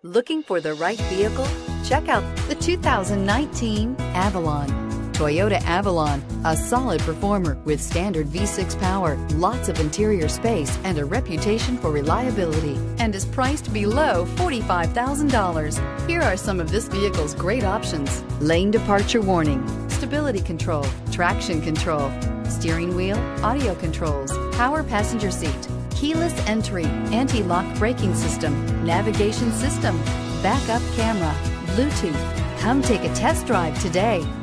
Looking for the right vehicle? Check out the 2019 Avalon. Toyota Avalon, a solid performer with standard V6 power, lots of interior space, and a reputation for reliability, and is priced below $45,000. Here are some of this vehicle's great options: lane departure warning, stability control, traction control, steering wheel audio controls, power passenger seat, keyless entry, anti-lock braking system, navigation system, backup camera, Bluetooth. Come take a test drive today.